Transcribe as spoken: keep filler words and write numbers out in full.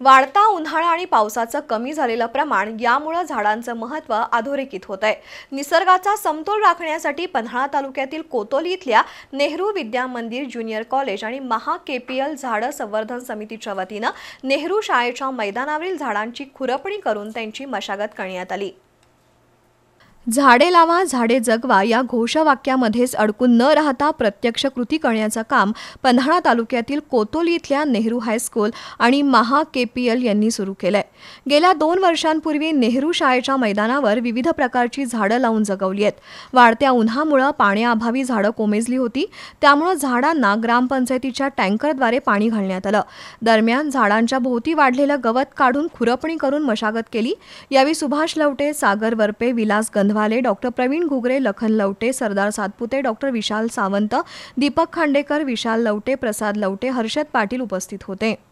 वाढता उन्हाळा आणि पावसाचं कमी झालेलं प्रमाण यामुळे झाडांचं महत्त्व अधोरेखित होत आहे। निसर्गाचा समतोल राखण्यासाठी पन्हाळा तालुक्यातील कोतोली इथल्या नेहरू विद्या मंदिर ज्युनियर कॉलेज आणि महा केपीएल झाड संवर्धन समितीच्या वतीनं नेहरू शाळेच्या मैदानावरील झाडांची खुरपणी करून त्यांची मशागत करण्यात आली। झाडे लावा झाडे जगवा या घोषवाक्यामध्येच अडकून न राहता प्रत्यक्ष कृती करण्याचं काम पन्हाळा तालुक्यातील कोतोली इथल्या नेहरू हायस्कूल आणि महा केपीएल यांनी सुरू केलंय। गेल्या दोन वर्षांपूर्वी नेहरू शाळेच्या मैदानावर विविध प्रकारची झाडं लावून जगवली आहेत। वाढत्या उन्हामुळे पाण्याअभावी झाडं कोमेजली होती, त्यामुळे झाडांना ग्रामपंचायतीच्या टँकरद्वारे पाणी घालण्यात आलं। दरम्यान झाडांच्या भोवती वाढलेलं गवत काढून खुरपणी करून मशागत केली। यावेळी सुभाष लवटे, सागर वरपे, विलास गंधवाले, डॉक्टर प्रवीण घुगरे, लखन लवटे, सरदार सातपुते, डॉक्टर विशाल सावंत, दीपक खांडेकर, विशाल लवटे, प्रसाद लवटे, हर्षद पाटील उपस्थित होते।